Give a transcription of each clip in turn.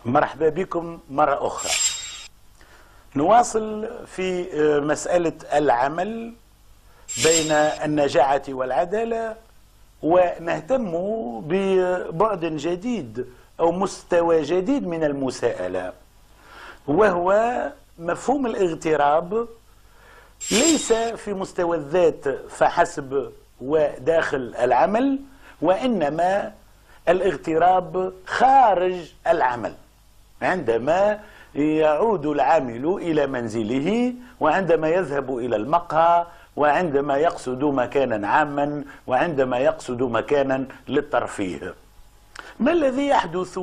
مرحبا بكم مرة أخرى. نواصل في مسألة العمل بين النجاعة والعدالة، ونهتم ببعد جديد أو مستوى جديد من المساءلة، وهو مفهوم الاغتراب ليس في مستوى الذات فحسب وداخل العمل، وإنما الاغتراب خارج العمل، عندما يعود العامل إلى منزله، وعندما يذهب إلى المقهى، وعندما يقصد مكانا عاما، وعندما يقصد مكانا للترفيه. ما الذي يحدث؟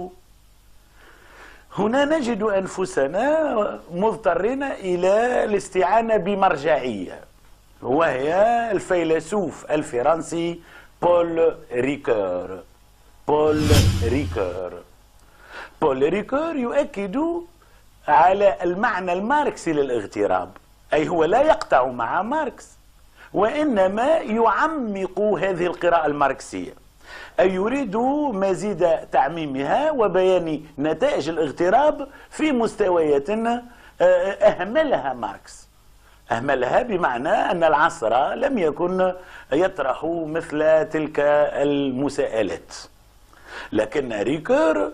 هنا نجد أنفسنا مضطرين إلى الاستعانة بمرجعية، وهي الفيلسوف الفرنسي بول ريكور. بول ريكور يؤكد على المعنى الماركسي للاغتراب، أي هو لا يقطع مع ماركس، وإنما يعمق هذه القراءة الماركسية، أي يريد مزيد تعميمها وبيان نتائج الاغتراب في مستويات أهملها ماركس. أهملها بمعنى أن العصر لم يكن يطرح مثل تلك المساءلات، لكن ريكور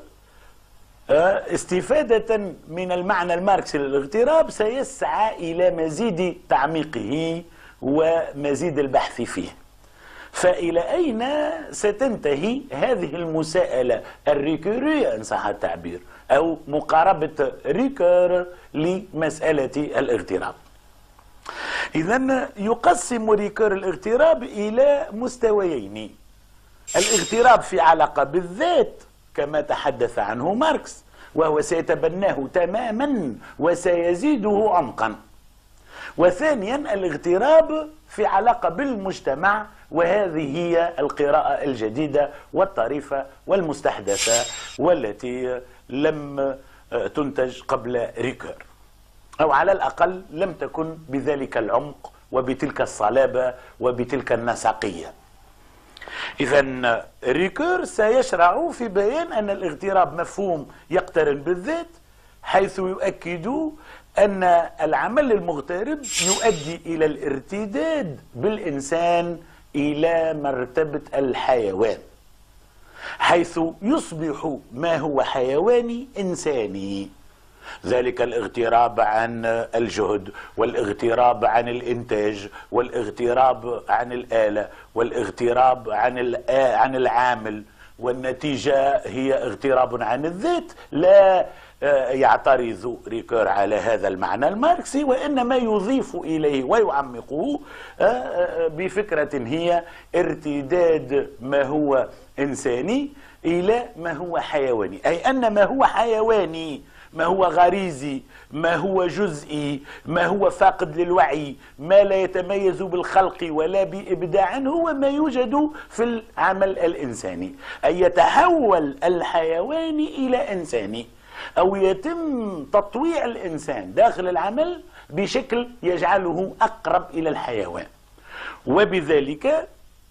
استفادة من المعنى الماركسي للاغتراب سيسعى إلى مزيد تعميقه ومزيد البحث فيه. فإلى أين ستنتهي هذه المساءلة الريكورية إن صح التعبير، أو مقاربة ريكور لمسألة الاغتراب؟ إذن يقسم ريكور الاغتراب إلى مستويين: الاغتراب في علاقة بالذات كما تحدث عنه ماركس، وهو سيتبناه تماما وسيزيده عمقا. وثانيا الاغتراب في علاقة بالمجتمع، وهذه هي القراءة الجديدة والطريفة والمستحدثة والتي لم تنتج قبل ريكور، أو على الأقل لم تكن بذلك العمق وبتلك الصلابة وبتلك النسقية. إذن ريكور سيشرع في بيان أن الاغتراب مفهوم يقترن بالذات، حيث يؤكد أن العمل المغترب يؤدي إلى الارتداد بالإنسان إلى مرتبة الحيوان، حيث يصبح ما هو حيواني إنساني. ذلك الاغتراب عن الجهد، والاغتراب عن الإنتاج، والاغتراب عن الآلة، والاغتراب عن العامل، والنتيجة هي اغتراب عن الذات. لا يعترض ريكور على هذا المعنى الماركسي، وإنما يضيف إليه ويعمقه بفكرة هي ارتداد ما هو إنساني إلى ما هو حيواني، أي أن ما هو حيواني، ما هو غريزي، ما هو جزئي، ما هو فاقد للوعي، ما لا يتميز بالخلق ولا بإبداع، هو ما يوجد في العمل الإنساني، أي يتحول الحيواني إلى إنساني، أو يتم تطويع الإنسان داخل العمل بشكل يجعله أقرب إلى الحيوان، وبذلك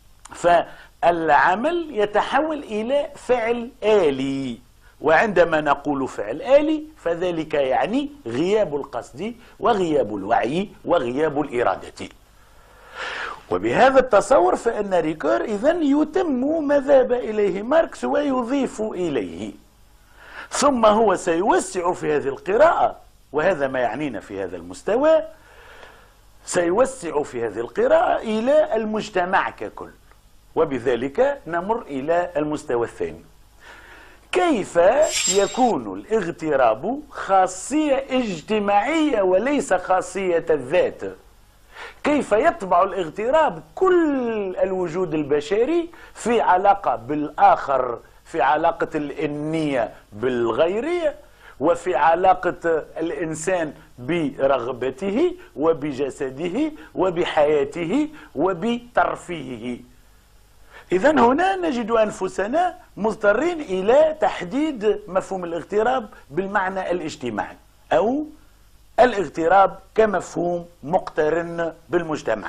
فالعمل يتحول إلى فعل آلي. وعندما نقول فعل آلي فذلك يعني غياب القصد وغياب الوعي وغياب الإرادة. وبهذا التصور فإن ريكور إذن يتم ما ذهب إليه ماركس ويضيف إليه، ثم هو سيوسع في هذه القراءة، وهذا ما يعنينا في هذا المستوى، سيوسع في هذه القراءة إلى المجتمع ككل، وبذلك نمر إلى المستوى الثاني: كيف يكون الاغتراب خاصية اجتماعية وليس خاصية الذات؟ كيف يطبع الاغتراب كل الوجود البشري في علاقة بالآخر، في علاقة الإنية بالغيرية، وفي علاقة الإنسان برغبته وبجسده وبحياته وبترفيهه. إذن هنا نجد أنفسنا مضطرين إلى تحديد مفهوم الاغتراب بالمعنى الاجتماعي، أو الاغتراب كمفهوم مقترن بالمجتمع.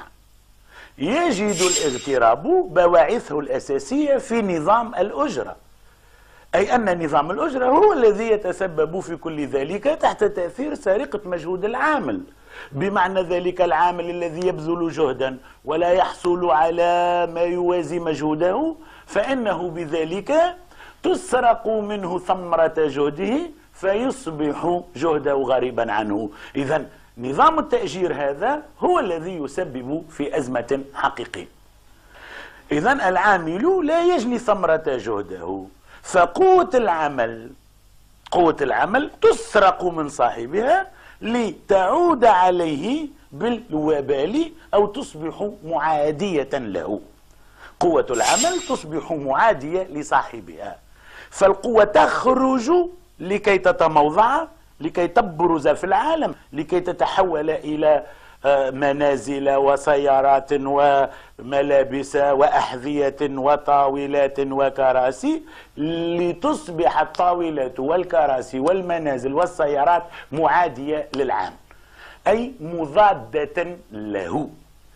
يجد الاغتراب بواعثه الأساسية في نظام الأجرة، أي أن نظام الأجرة هو الذي يتسبب في كل ذلك تحت تأثير سرقة مجهود العامل. بمعنى ذلك العامل الذي يبذل جهدا ولا يحصل على ما يوازي مجهوده، فإنه بذلك تسرق منه ثمرة جهده فيصبح جهده غريبا عنه. إذن نظام التأجير هذا هو الذي يسبب في أزمة حقيقية. إذن العامل لا يجني ثمرة جهده، فقوة العمل تسرق من صاحبها لتعود عليه بالوبال أو تصبح معادية له. قوة العمل تصبح معادية لصاحبها، فالقوة تخرج لكي تتموضع، لكي تبرز في العالم، لكي تتحول إلى منازل وسيارات وملابس وأحذية وطاولات وكراسي، لتصبح الطاولات والكراسي والمنازل والسيارات معادية للعامل، أي مضادة له.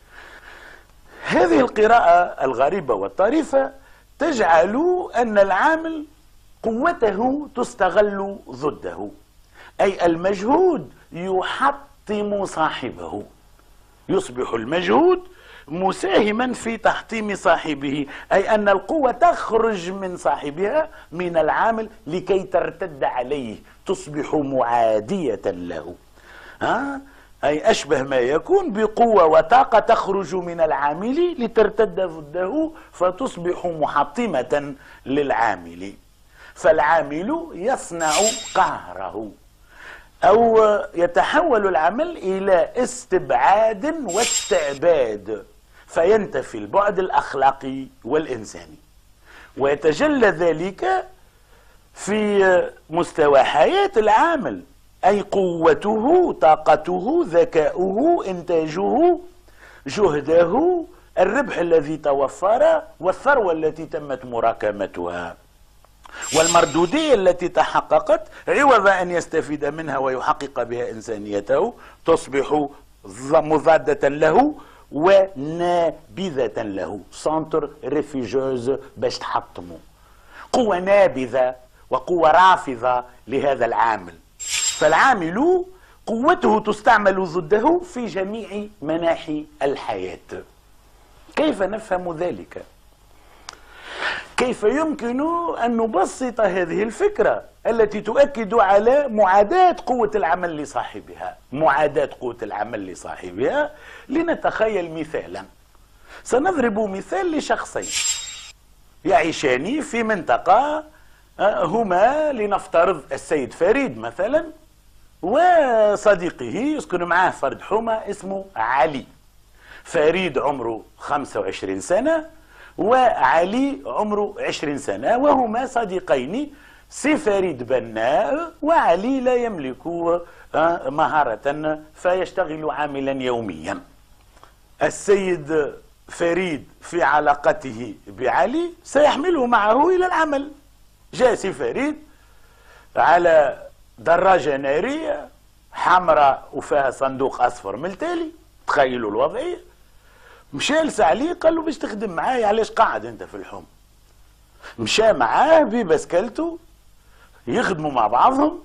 هذه القراءة الغريبة والطريفة تجعل أن العامل قوته تستغل ضده، أي المجهود يحطم صاحبه، يصبح المجهود مساهما في تحطيم صاحبه، أي أن القوة تخرج من صاحبها من العامل لكي ترتد عليه، تصبح معادية له. أي أشبه ما يكون بقوة وطاقة تخرج من العامل لترتد ضده فتصبح محطمة للعامل، فالعامل يصنع قهره، أو يتحول العمل إلى استبعاد واستعباد، فينتفي البعد الأخلاقي والإنساني، ويتجلى ذلك في مستوى حياة العامل، أي قوته، طاقته، ذكاؤه، إنتاجه، جهده، الربح الذي توفر، والثروة التي تمت مراكمتها، والمردودية التي تحققت عوض أن يستفيد منها ويحقق بها إنسانيته، تصبح مضادة له ونابذة له، سنتر ريفيجوز باش تحطمه، قوة نابذة وقوة رافضة لهذا العامل. فالعامل قوته تستعمل ضده في جميع مناحي الحياة. كيف نفهم ذلك؟ كيف يمكن أن نبسط هذه الفكرة التي تؤكد على معاداة قوة العمل لصاحبها؟ معاداة قوة العمل لصاحبها، لنتخيل مثالا. سنضرب مثال لشخصين يعيشان في منطقة، هما لنفترض السيد فريد مثلا وصديقه يسكن معه فرد حومة اسمه علي. فريد عمره 25 سنة وعلي عمره 20 سنة، وهما صديقين، سي فريد بناء وعلي لا يملك مهارة فيشتغل عاملا يوميا. السيد فريد في علاقته بعلي سيحمله معه إلى العمل. جاء سي فريد على دراجة نارية حمراء وفيها صندوق أصفر ملتالي، تخيلوا الوضعية. مشى لسعلي قال له باش تخدم معايا، علاش قاعد انت في الحوم؟ مشى معاه ببسكلته يخدموا مع بعضهم،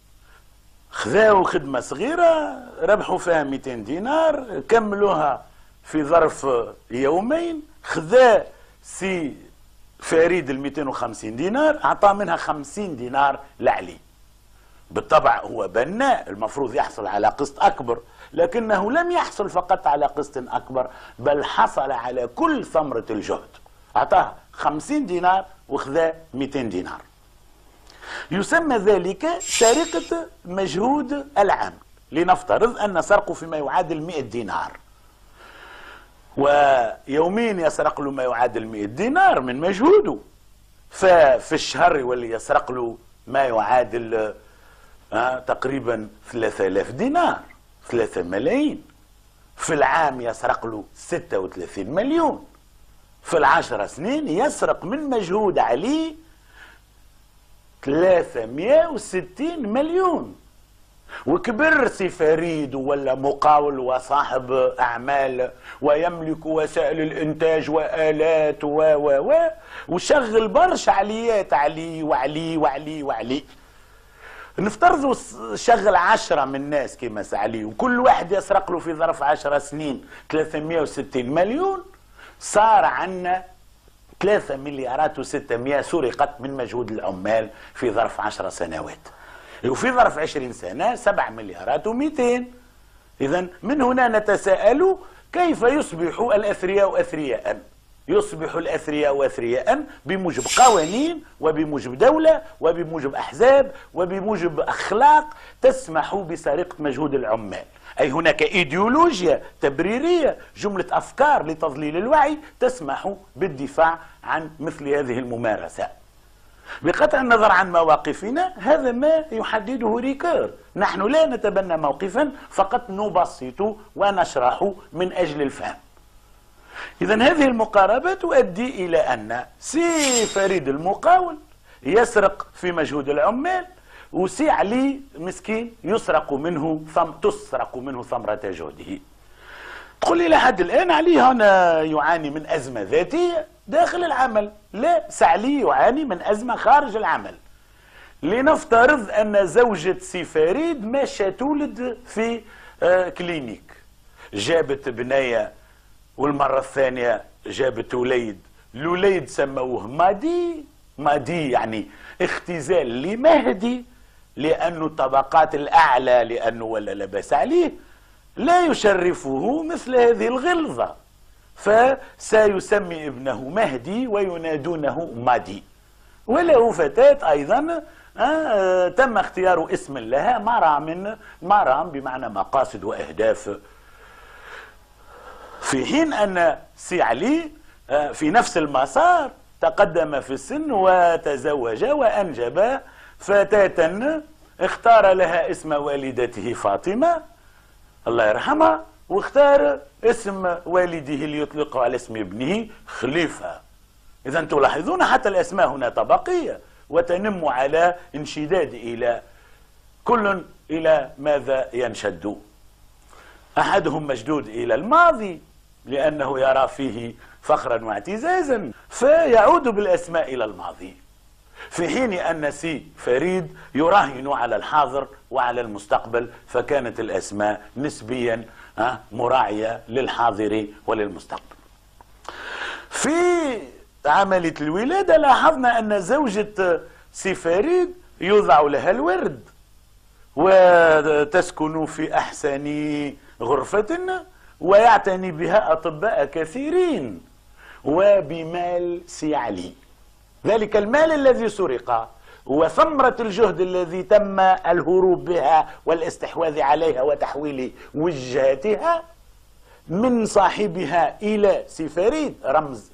خذاو خدمة صغيرة ربحوا فيها 200 دينار، كملوها في ظرف يومين. خذا سي فريد 250 دينار، أعطاه منها 50 دينار لعلي. بالطبع هو بناء، المفروض يحصل على قسط أكبر، لكنه لم يحصل فقط على قسط أكبر، بل حصل على كل ثمرة الجهد. أعطاه 50 دينار وخذا 200 دينار. يسمى ذلك سرقة مجهود العامل. لنفترض أن سرقه فيما يعادل 100 دينار، ويومين يسرق له ما يعادل 100 دينار من مجهوده، ففي الشهر يولي يسرق له ما يعادل تقريبا 3000 دينار، 3 ملايين. في العام يسرق له 36 مليون. في ال10 سنين يسرق من مجهود علي 360 مليون. وكبر سي فريد ولا مقاول وصاحب أعمال ويملك وسائل الإنتاج وآلات وشغل برشا عليات علي وعلي وعلي وعلي. نفترضوا شغل 10 من الناس كيما سعلي، وكل واحد يسرق له في ظرف 10 سنين 360 مليون، صار عندنا 3 مليارات و600 سرقت من مجهود العمال في ظرف 10 سنوات، وفي ظرف 20 سنة 7 مليارات و200. إذا من هنا نتساءل كيف يصبح الأثرياء أثرياء؟ يصبح الأثرياء أثرياء بموجب قوانين وبموجب دولة وبموجب أحزاب وبموجب أخلاق تسمح بسرقة مجهود العمال. أي هناك إيديولوجيا تبريرية، جملة أفكار لتضليل الوعي تسمح بالدفاع عن مثل هذه الممارسة. بقطع النظر عن مواقفنا، هذا ما يحدده ريكير. نحن لا نتبنى موقفا، فقط نبسط ونشرح من أجل الفهم. إذا هذه المقاربة تؤدي إلى أن سي فريد المقاول يسرق في مجهود العمال، وسي علي مسكين تسرق منه ثمرة جهده. تقول لي لحد الآن علي هنا يعاني من أزمة ذاتية داخل العمل. لا، سعلي يعاني من أزمة خارج العمل. لنفترض أن زوجة سي فريد ماشية تولد في كلينيك، جابت بنية والمرة الثانية جابت وليد، الوليد سموه مادي يعني اختزال لمهدي، لأنه الطبقات الأعلى لأنه ولا لبس عليه لا يشرفه مثل هذه الغلظة، فسيسمي ابنه مهدي وينادونه مادي. وله فتاة أيضا تم اختيار اسم لها مرام بمعنى مقاصد وأهداف. في حين أن سي علي في نفس المسار تقدم في السن وتزوج وأنجب فتاة اختار لها اسم والدته فاطمة الله يرحمها، واختار اسم والده ليطلقه على اسم ابنه خليفة. إذا تلاحظون حتى الأسماء هنا طبقية وتنم على انشداد إلى كل إلى ماذا ينشد. أحدهم مشدود إلى الماضي لأنه يرى فيه فخرا واعتزازا فيعود بالأسماء إلى الماضي، في حين أن سي فريد يراهن على الحاضر وعلى المستقبل، فكانت الأسماء نسبيا مراعية للحاضر وللمستقبل. في عملية الولادة لاحظنا أن زوجة سي فريد يوضع لها الورد وتسكن في أحسن غرفة ويعتني بها أطباء كثيرين وبمال سي علي. ذلك المال الذي سرق وثمرة الجهد الذي تم الهروب بها والاستحواذ عليها وتحويل وجهاتها من صاحبها إلى سي فريد، رمز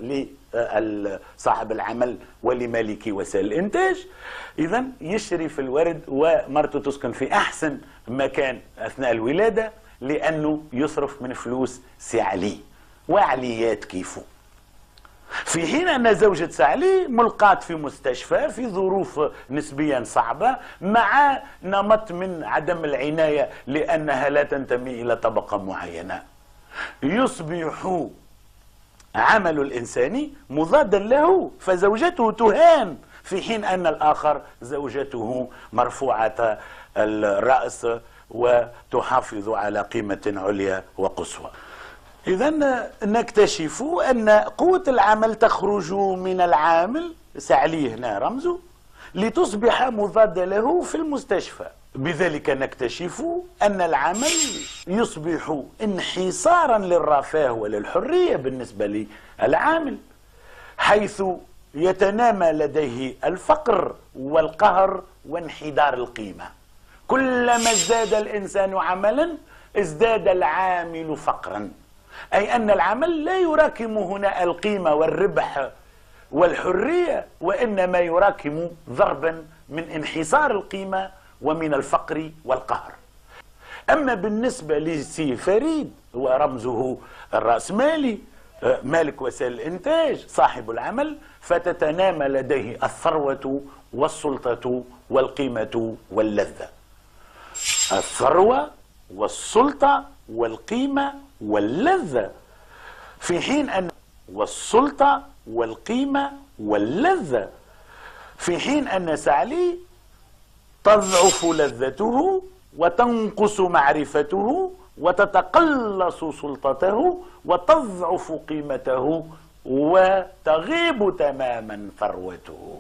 لصاحب العمل ولمالك وسائل الإنتاج. إذا يشرف الورد ومرته تسكن في أحسن مكان أثناء الولادة لأنه يصرف من فلوس سي علي وعليات كيفه. في حين أن زوجة سعلي ملقاة في مستشفى في ظروف نسبيا صعبة مع نمط من عدم العناية لأنها لا تنتمي إلى طبقة معينة، يصبح عمل الإنسان مضادا له، فزوجته تهان في حين أن الآخر زوجته مرفوعة الرأس وتحافظ على قيمة عليا وقصوى. إذا نكتشف أن قوة العمل تخرج من العامل سعلي هنا رمزه لتصبح مضادة له في المستشفى. بذلك نكتشف أن العمل يصبح انحصارا للرفاه وللحرية بالنسبة للعامل، حيث يتنامى لديه الفقر والقهر وانحدار القيمة. كلما ازداد الإنسان عملا ازداد العامل فقرا، أي أن العمل لا يراكم هنا القيمة والربح والحرية، وإنما يراكم ضربا من انحصار القيمة ومن الفقر والقهر. أما بالنسبة لسي فريد ورمزه الرأسمالي مالك وسائل الإنتاج صاحب العمل، فتتنامى لديه الثروة والسلطة والقيمة واللذة. الثروة والسلطة والقيمة واللذة، في حين أن والسلطة والقيمة واللذة، في حين أن سعلي تضعف لذته وتنقص معرفته وتتقلص سلطته وتضعف قيمته وتغيب تماما ثروته.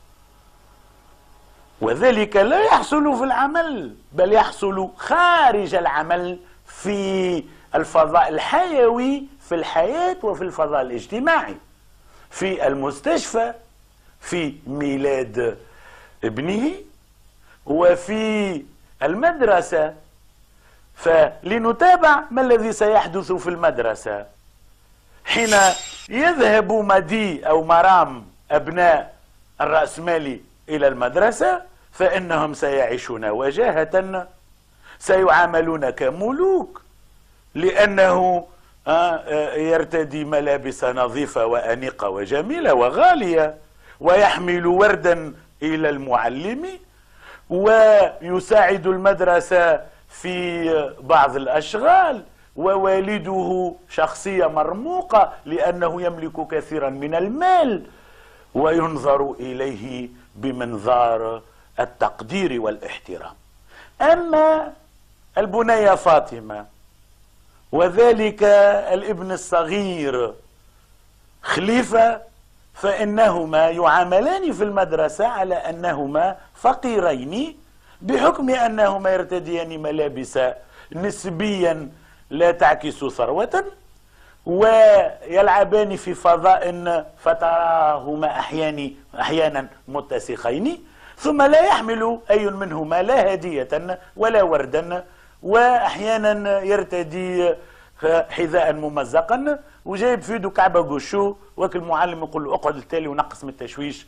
وذلك لا يحصل في العمل، بل يحصل خارج العمل في الفضاء الحيوي، في الحياة وفي الفضاء الاجتماعي، في المستشفى، في ميلاد ابنه، وفي المدرسة. فلنتابع ما الذي سيحدث في المدرسة حين يذهب مدي أو مرام أبناء الرأسمالي إلى المدرسة، فإنهم سيعيشون وجاهة، سيعاملون كملوك، لأنه يرتدي ملابس نظيفة وأنيقة وجميلة وغالية، ويحمل وردا إلى المعلم، ويساعد المدرسة في بعض الأشغال، ووالده شخصية مرموقة لأنه يملك كثيرا من المال، وينظر إليه بمنظار التقدير والاحترام. أما البنية فاطمة وذلك الابن الصغير خليفة، فإنهما يعاملان في المدرسة على أنهما فقيرين، بحكم أنهما يرتديان ملابس نسبيا لا تعكس ثروة، ويلعبان في فضاء فتراهما أحيانا متسخين، ثم لا يحمل أي منهما لا هدية ولا وردا، وأحيانا يرتدي حذاء ممزقا وجايب في يده كعبة قشو، وكل المعلم يقول له اقعد التالي ونقص من التشويش.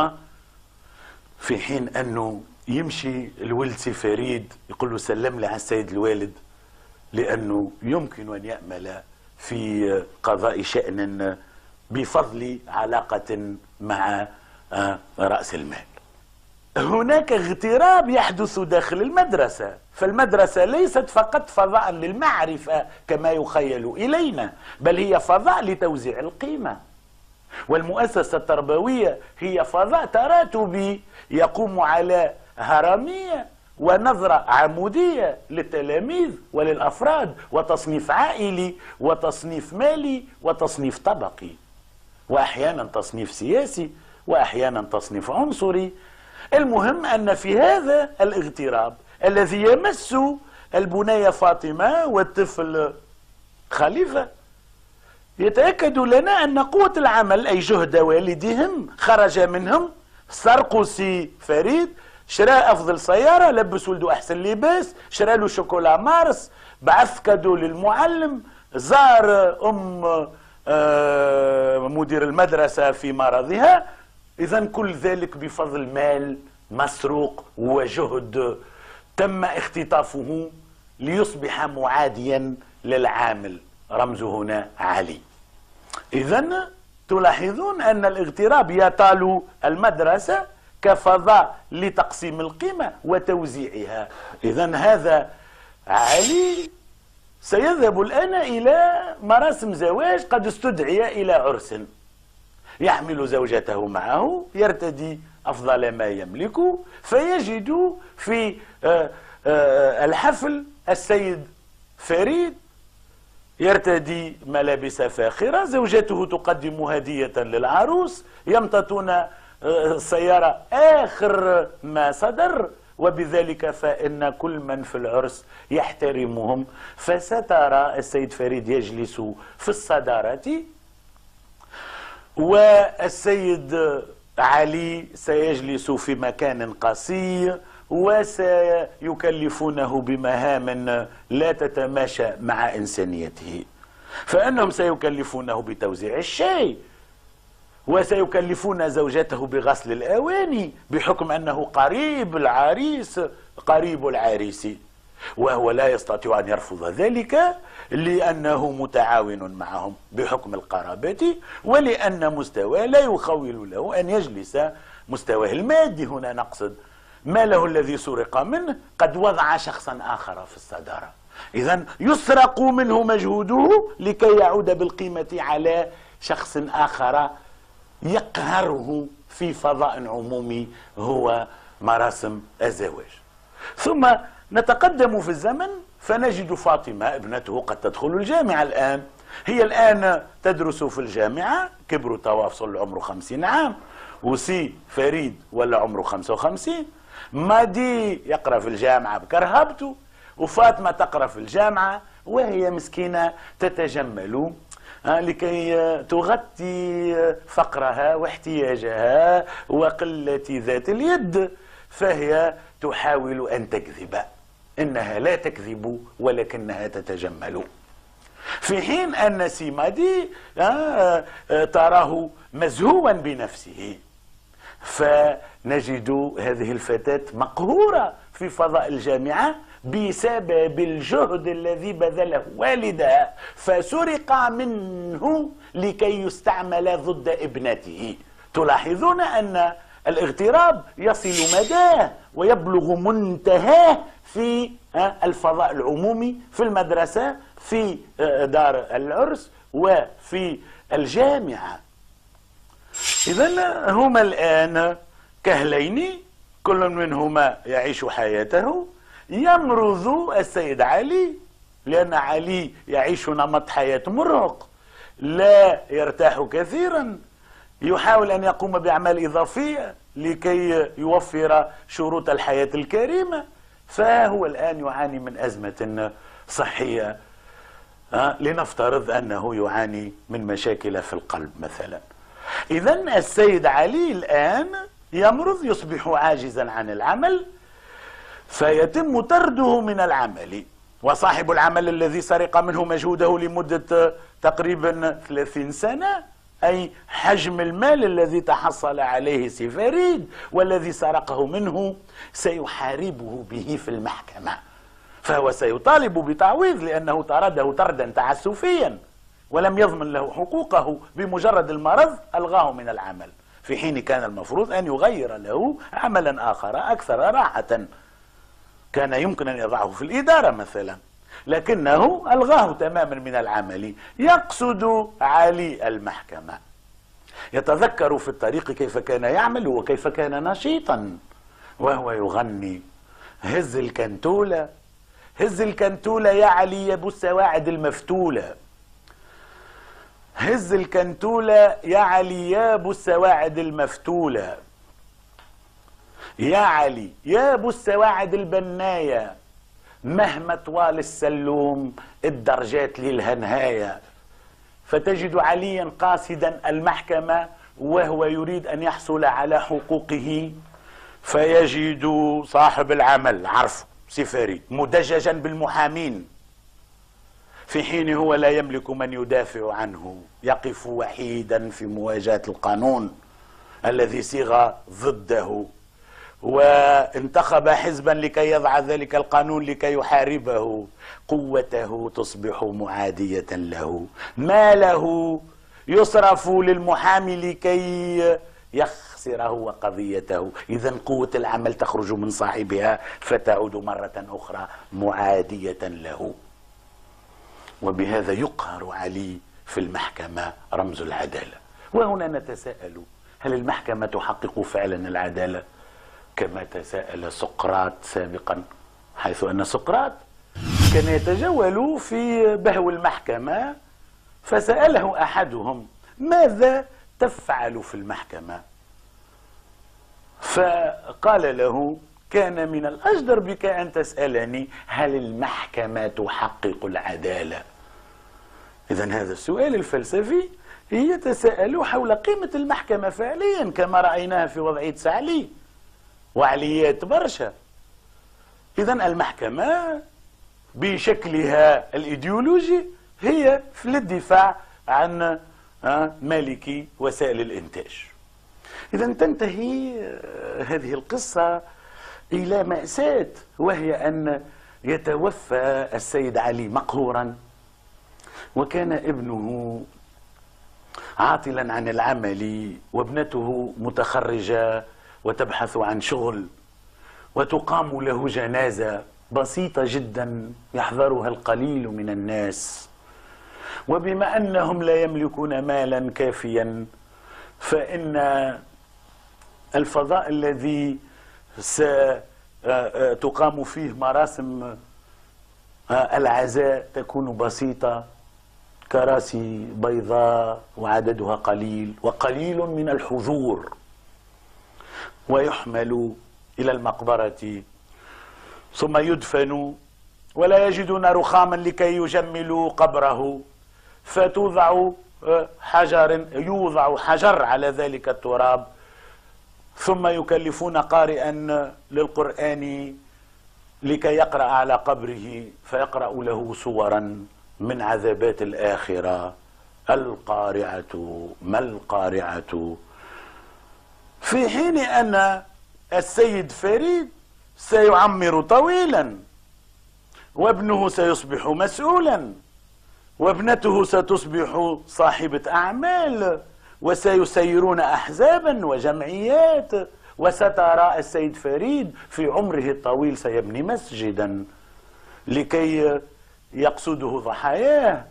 في حين أنه يمشي الولد سي فريد يقول له سلم لي على السيد الوالد، لأنه يمكن أن يأمل في قضاء شأن بفضل علاقة مع رأس المال. هناك اغتراب يحدث داخل المدرسة، فالمدرسة ليست فقط فضاء للمعرفة كما يخيل إلينا، بل هي فضاء لتوزيع القيمة. والمؤسسة التربوية هي فضاء تراتبي يقوم على هرمية ونظرة عمودية للتلاميذ وللأفراد، وتصنيف عائلي وتصنيف مالي وتصنيف طبقي، وأحيانا تصنيف سياسي، وأحيانا تصنيف عنصري. المهم أن في هذا الاغتراب الذي يمس البنية فاطمة والطفل خليفة، يتأكد لنا أن قوة العمل أي جهد والدهم خرج منهم. سرقسي فريد شرى أفضل سيارة، لبس ولده أحسن لباس، شرى له شوكولا مارس، بعث كادو للمعلم، زار مدير المدرسة في مرضها. إذن كل ذلك بفضل مال مسروق وجهد تم اختطافه ليصبح معاديا للعامل، رمزه هنا علي. إذن تلاحظون أن الاغتراب يطال المدرسة كفضاء لتقسيم القيمة وتوزيعها. إذن هذا علي سيذهب الآن إلى مراسم زواج، قد استدعي إلى عرس، يحمل زوجته معه، يرتدي أفضل ما يملك، فيجد في الحفل السيد فريد يرتدي ملابس فاخرة، زوجته تقدم هدية للعروس، يمتطون السيارة آخر ما صدر، وبذلك فإن كل من في العرس يحترمهم. فسترى السيد فريد يجلس في الصدارة، والسيد علي سيجلس في مكان قصير، وسيكلفونه بمهام لا تتماشى مع إنسانيته. فإنهم سيكلفونه بتوزيع الشاي، وسيكلفون زوجته بغسل الأواني، بحكم أنه قريب العريس قريب العريس، وهو لا يستطيع أن يرفض ذلك لأنه متعاون معهم بحكم القرابة، ولأن مستواه لا يخول له أن يجلس، مستواه المادي هنا نقصد، ماله الذي سرق منه قد وضع شخصا آخر في الصدارة، إذن يسرق منه مجهوده لكي يعود بالقيمة على شخص آخر يقهره في فضاء عمومي هو مراسم الزواج. ثم نتقدم في الزمن فنجد فاطمة ابنته قد تدخل الجامعة الآن، هي الآن تدرس في الجامعة، كبروا توافصل عمره 50 عام، وسي فريد ولا عمره 55، مادي يقرأ في الجامعة بكرهبته، وفاطمة تقرأ في الجامعة وهي مسكينة تتجمل لكي تغطي فقرها واحتياجها وقلة ذات اليد، فهي تحاول أن تكذب، إنها لا تكذب ولكنها تتجمل، في حين أن سيمادي تراه مزهوا بنفسه. فنجد هذه الفتاة مقهورة في فضاء الجامعة بسبب الجهد الذي بذله والدها، فسرق منه لكي يستعمل ضد ابنته. تلاحظون أن الاغتراب يصل مداه ويبلغ منتهاه في الفضاء العمومي، في المدرسة، في دار العرس، وفي الجامعة. إذن هما الآن كهلين كل منهما يعيش حياته. يمرض السيد علي لأن علي يعيش نمط حياة مرهق، لا يرتاح كثيرا، يحاول أن يقوم بأعمال إضافية لكي يوفر شروط الحياة الكريمة، فهو الآن يعاني من أزمة صحية، لنفترض أنه يعاني من مشاكل في القلب مثلا. إذن السيد علي الآن يمرض، يصبح عاجزا عن العمل، فيتم طرده من العمل، وصاحب العمل الذي سرق منه مجهوده لمدة تقريبا 30 سنة، أي حجم المال الذي تحصل عليه سي فريد والذي سرقه منه، سيحاربه به في المحكمة، فهو سيطالب بتعويض لأنه طرده طردا تعسفيا ولم يضمن له حقوقه، بمجرد المرض ألغاه من العمل، في حين كان المفروض أن يغير له عملا آخر أكثر راحة، كان يمكن أن يضعه في الإدارة مثلا، لكنه ألغاه تماما من العمل. يقصد علي المحكمة، يتذكر في الطريق كيف كان يعمل وكيف كان نشيطا وهو يغني: هز الكنتولة هز الكنتولة يا علي يا ابو السواعد المفتولة، هز الكنتولة يا علي يا ابو السواعد المفتولة، يا علي يا ابو السواعد البناية، مهما طوال السلوم الدرجات للهنهاية. فتجد عليا قاصدا المحكمة وهو يريد أن يحصل على حقوقه، فيجد صاحب العمل عرفه سي فريد مدججا بالمحامين، في حين هو لا يملك من يدافع عنه، يقف وحيدا في مواجهة القانون الذي صيغ ضده، وانتخب حزبا لكي يضع ذلك القانون لكي يحاربه. قوته تصبح معادية له، ماله يصرف للمحامي لكي يخسره وقضيته، إذن قوة العمل تخرج من صاحبها فتعود مرة أخرى معادية له. وبهذا يقهر علي في المحكمة رمز العدالة. وهنا نتساءل: هل المحكمة تحقق فعلا العدالة كما تساءل سقراط سابقا، حيث أن سقراط كان يتجول في بهو المحكمة، فسأله أحدهم: ماذا تفعل في المحكمة؟ فقال له: كان من الأجدر بك أن تسألني هل المحكمة تحقق العدالة. إذن هذا السؤال الفلسفي يتساءل حول قيمة المحكمة فعليا كما رأيناها في وضعية سعلي وعليات برشا. إذن المحكمة بشكلها الإيديولوجي هي في الدفاع عن مالكي وسائل الإنتاج. إذن تنتهي هذه القصة إلى مأساة، وهي أن يتوفى السيد علي مقهورا، وكان ابنه عاطلا عن العمل، وابنته متخرجة وتبحث عن شغل، وتقام له جنازة بسيطة جدا يحضرها القليل من الناس. وبما أنهم لا يملكون مالا كافيا، فإن الفضاء الذي ستقام فيه مراسم العزاء تكون بسيطة، كراسي بيضاء وعددها قليل وقليل من الحضور، ويحمل إلى المقبرة ثم يدفن، ولا يجدون رخاما لكي يجملوا قبره، فتوضع يوضع حجر على ذلك التراب، ثم يكلفون قارئا للقرآن لكي يقرأ على قبره، فيقرأ له صورا من عذابات الآخرة: القارعة ما القارعة، في حين أن السيد فريد سيعمر طويلا، وابنه سيصبح مسؤولا، وابنته ستصبح صاحبة أعمال، وسيسيرون أحزابا وجمعيات، وسترى السيد فريد في عمره الطويل سيبني مسجدا لكي يقصده ضحاياه،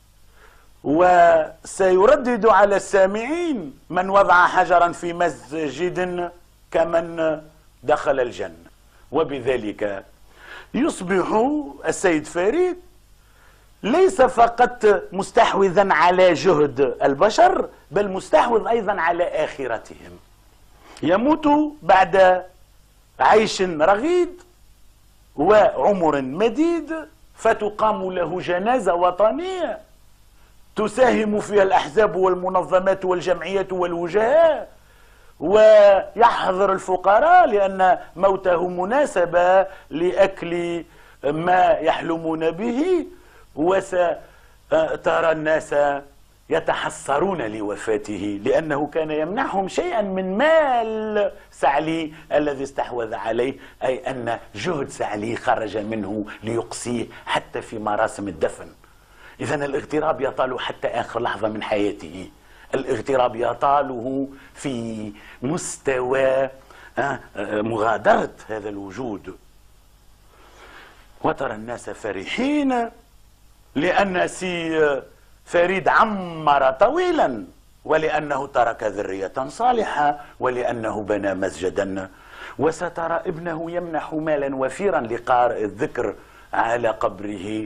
وسيردد على السامعين: من وضع حجرا في مسجد كمن دخل الجنة. وبذلك يصبح السيد فريد ليس فقط مستحوذا على جهد البشر، بل مستحوذ أيضا على آخرتهم. يموت بعد عيش رغيد وعمر مديد، فتقام له جنازة وطنية تساهم فيها الأحزاب والمنظمات والجمعيات والوجهاء، ويحضر الفقراء لأن موته مناسبة لأكل ما يحلمون به، وسترى الناس يتحسرون لوفاته لأنه كان يمنحهم شيئا من مال سعلي الذي استحوذ عليه، أي أن جهد سعلي خرج منه ليقصيه حتى في مراسم الدفن. إذن الاغتراب يطال حتى آخر لحظة من حياته، الاغتراب يطاله في مستوى مغادرة هذا الوجود. وترى الناس فرحين لأن سي فريد عمر طويلا، ولأنه ترك ذرية صالحة، ولأنه بنى مسجدا، وسترى ابنه يمنح مالا وفيرا لقارئ الذكر على قبره،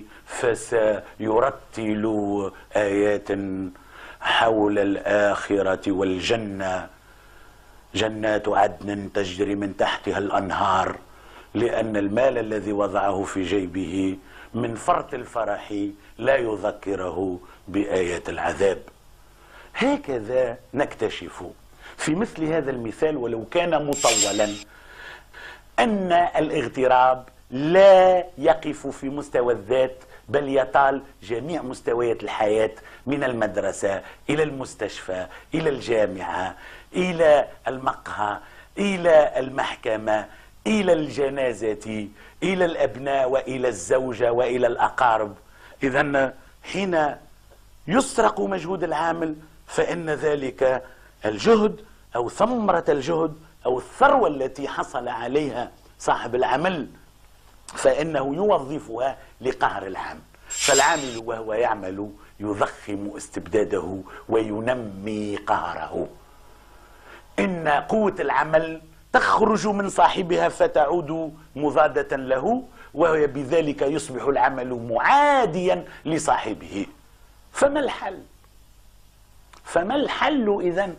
فسيرتل آيات حول الآخرة والجنة: جنات عدن تجري من تحتها الأنهار، لأن المال الذي وضعه في جيبه من فرط الفرح لا يذكره بآيات العذاب. هكذا نكتشف في مثل هذا المثال ولو كان مطولا أن الاغتراب لا يقف في مستوى الذات، بل يطال جميع مستويات الحياة، من المدرسة إلى المستشفى إلى الجامعة إلى المقهى إلى المحكمة إلى الجنازة إلى الأبناء وإلى الزوجة وإلى الأقارب. إذن حين يسرق مجهود العامل فإن ذلك الجهد أو ثمرة الجهد أو الثروة التي حصل عليها صاحب العمل فإنه يوظفها لقهر العامل، فالعامل وهو يعمل يضخم استبداده وينمي قهره. إن قوة العمل تخرج من صاحبها فتعود مضادة له، وهي بذلك يصبح العمل معاديا لصاحبه. فما الحل؟ فما الحل إذن؟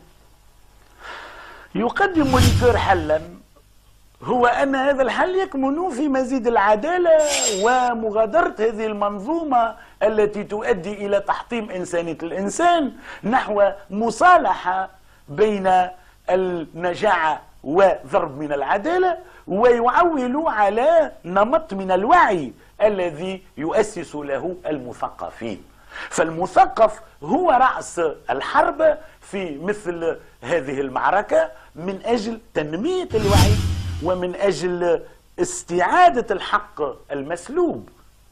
يقدم ليكور حلا، هو أن هذا الحل يكمن في مزيد العدالة ومغادرة هذه المنظومة التي تؤدي إلى تحطيم إنسانية الإنسان نحو مصالحة بين النجاعة وضرب من العدالة، ويعول على نمط من الوعي الذي يؤسس له المثقفين. فالمثقف هو رأس الحرب في مثل هذه المعركة من أجل تنمية الوعي ومن أجل استعادة الحق المسلوب.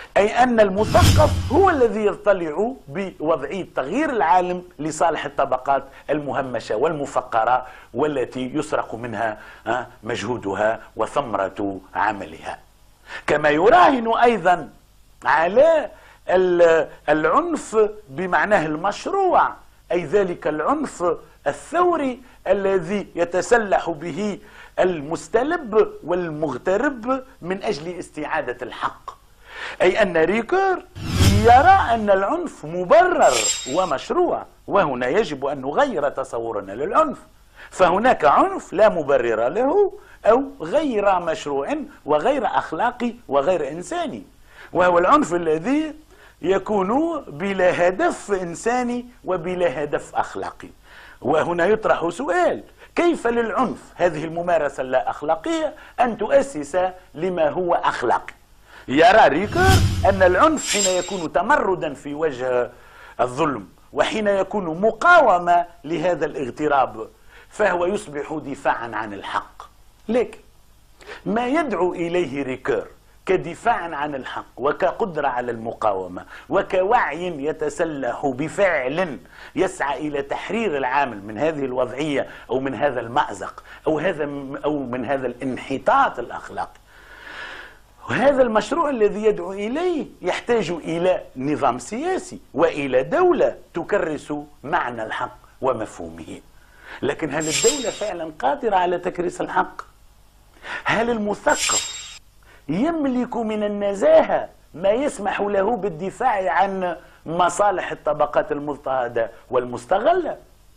أي أن المثقف هو الذي يطلع بوضعية تغيير العالم لصالح الطبقات المهمشة والمفقرة والتي يسرق منها مجهودها وثمرة عملها. كما يراهن أيضا على العنف بمعناه المشروع، أي ذلك العنف الثوري الذي يتسلح به المستلب والمغترب من أجل استعادة الحق. أي أن ريكور يرى أن العنف مبرر ومشروع، وهنا يجب أن نغير تصورنا للعنف، فهناك عنف لا مبرر له أو غير مشروع وغير أخلاقي وغير إنساني، وهو العنف الذي يكون بلا هدف إنساني وبلا هدف أخلاقي. وهنا يطرح سؤال: كيف للعنف هذه الممارسة اللا أخلاقية أن تؤسس لما هو أخلاقي؟ يرى ريكور أن العنف حين يكون تمردا في وجه الظلم وحين يكون مقاومة لهذا الاغتراب فهو يصبح دفاعا عن الحق. لكن ما يدعو إليه ريكور كدفاع عن الحق وكقدرة على المقاومة وكوعي يتسلح بفعل يسعى إلى تحرير العامل من هذه الوضعية أو من هذا المأزق أو من هذا الانحطاط الأخلاقي، وهذا المشروع الذي يدعو إليه يحتاج إلى نظام سياسي وإلى دولة تكرس معنى الحق ومفهومه. لكن هل الدولة فعلا قادرة على تكريس الحق؟ هل المثقف يملك من النزاهة ما يسمح له بالدفاع عن مصالح الطبقات المضطهدة والمستغلة؟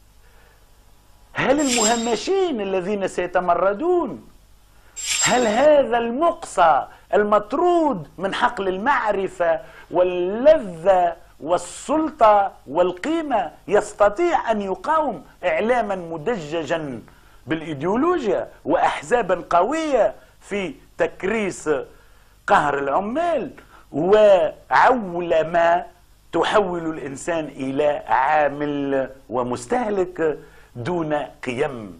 هل المهمشين الذين سيتمردون، هل هذا المقصى المطرود من حقل المعرفة واللذة والسلطة والقيمة يستطيع أن يقاوم إعلاما مدججا بالإيديولوجيا وأحزابا قوية في تكريس قهر العمال وعولمة تحول الإنسان إلى عامل ومستهلك دون قيم؟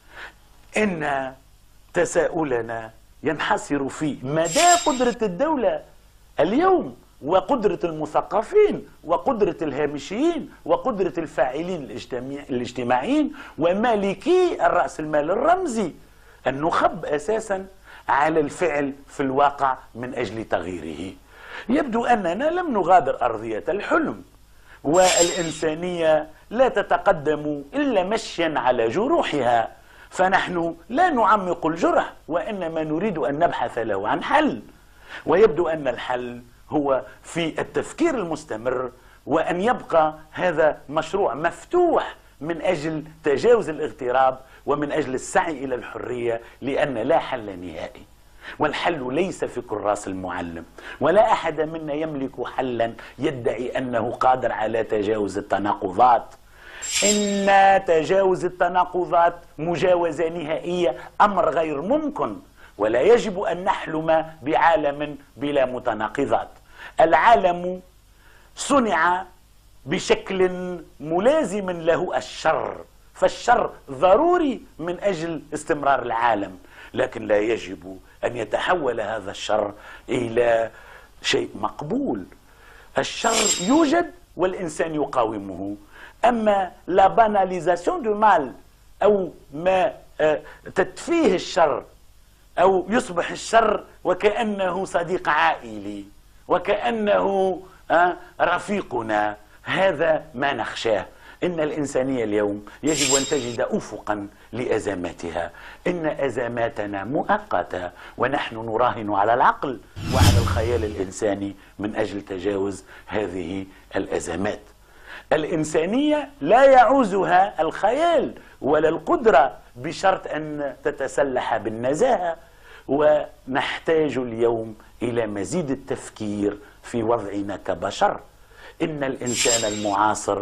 إن تساؤلنا ينحصر في مدى قدرة الدولة اليوم وقدرة المثقفين وقدرة الهامشيين وقدرة الفاعلين الاجتماعيين ومالكي الرأس المال الرمزي أن نخب أساسا على الفعل في الواقع من أجل تغييره. يبدو أننا لم نغادر أرضية الحلم، والإنسانية لا تتقدم إلا مشيا على جروحها، فنحن لا نعمق الجرح وإنما نريد أن نبحث له عن حل. ويبدو أن الحل هو في التفكير المستمر وأن يبقى هذا مشروع مفتوح من أجل تجاوز الاغتراب ومن أجل السعي إلى الحرية، لأن لا حل نهائي، والحل ليس في كراس المعلم، ولا أحد منا يملك حلا يدعي أنه قادر على تجاوز التناقضات. إن تجاوز التناقضات مجاوزة نهائية أمر غير ممكن، ولا يجب أن نحلم بعالم بلا متناقضات. العالم صنع بشكل ملازم له الشر، فالشر ضروري من أجل استمرار العالم، لكن لا يجب أن يتحول هذا الشر إلى شيء مقبول. الشر يوجد والإنسان يقاومه. أما لا باناليزاسيون دو مال أو ما تتفيه الشر أو يصبح الشر وكأنه صديق عائلي وكأنه رفيقنا، هذا ما نخشاه. إن الإنسانية اليوم يجب أن تجد أفقا لأزماتها. إن أزماتنا مؤقتة ونحن نراهن على العقل وعلى الخيال الإنساني من أجل تجاوز هذه الأزمات. الإنسانية لا يعوزها الخيال ولا القدرة بشرط أن تتسلح بالنزاهة، ونحتاج اليوم إلى مزيد التفكير في وضعنا كبشر. إن الإنسان المعاصر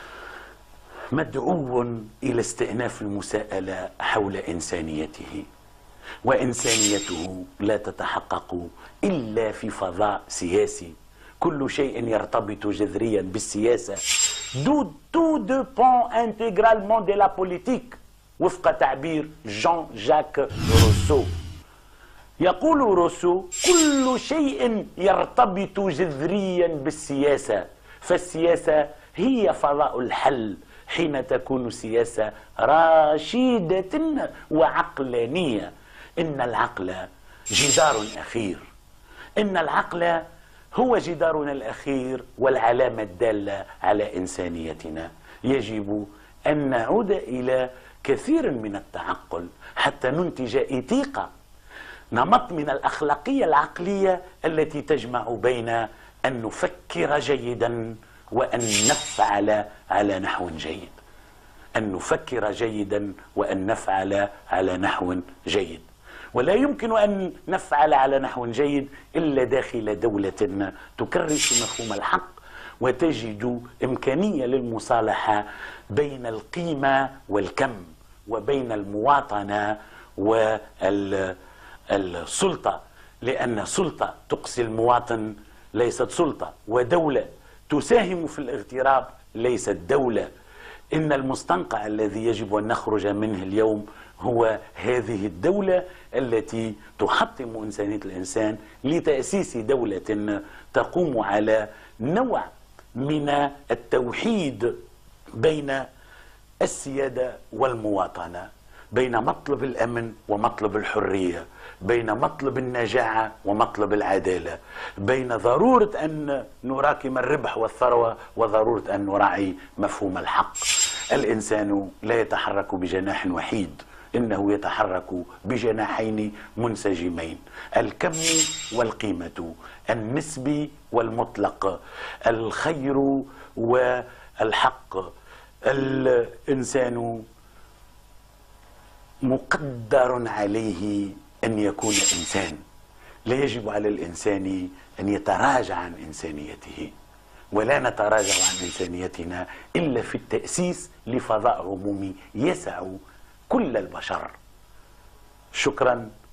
مدعو إلى استئناف المساءلة حول إنسانيته، وإنسانيته لا تتحقق إلا في فضاء سياسي. كل شيء يرتبط جذريا بالسياسة. Tout dépend intégralement de la politique وفق تعبير جان جاك روسو. يقول روسو: كل شيء يرتبط جذريا بالسياسة، فالسياسة هي فضاء الحل حين تكون سياسة راشدة وعقلانية. إن العقل جدار أخير، إن العقل هو جدارنا الأخير والعلامة الدالة على إنسانيتنا. يجب أن نعود إلى كثير من التعقل حتى ننتج إتيقة، نمط من الأخلاقية العقلية التي تجمع بين أن نفكر جيدا وأن نفعل على نحو جيد. أن نفكر جيدا وأن نفعل على نحو جيد، ولا يمكن أن نفعل على نحو جيد إلا داخل دولة تكرس مفهوم الحق وتجد إمكانية للمصالحة بين القيمة والكم، وبين المواطنة والسلطة، لأن سلطة تقصي المواطن ليست سلطة، ودولة تساهم في الاغتراب ليست دولة. إن المستنقع الذي يجب أن نخرج منه اليوم هو هذه الدولة التي تحطم إنسانية الإنسان لتأسيس دولة تقوم على نوع من التوحيد بين السيادة والمواطنة، بين مطلب الأمن ومطلب الحرية، بين مطلب النجاعة ومطلب العدالة، بين ضرورة أن نراكم الربح والثروة وضرورة أن نراعي مفهوم الحق. الإنسان لا يتحرك بجناح وحيد، إنه يتحرك بجناحين منسجمين: الكم والقيمة، النسبي والمطلق، الخير والحق. الإنسان مقدر عليه أن يكون إنسان، لا يجب على الإنسان أن يتراجع عن إنسانيته، ولا نتراجع عن إنسانيتنا إلا في التأسيس لفضاء عمومي يسع كل البشر. شكرا.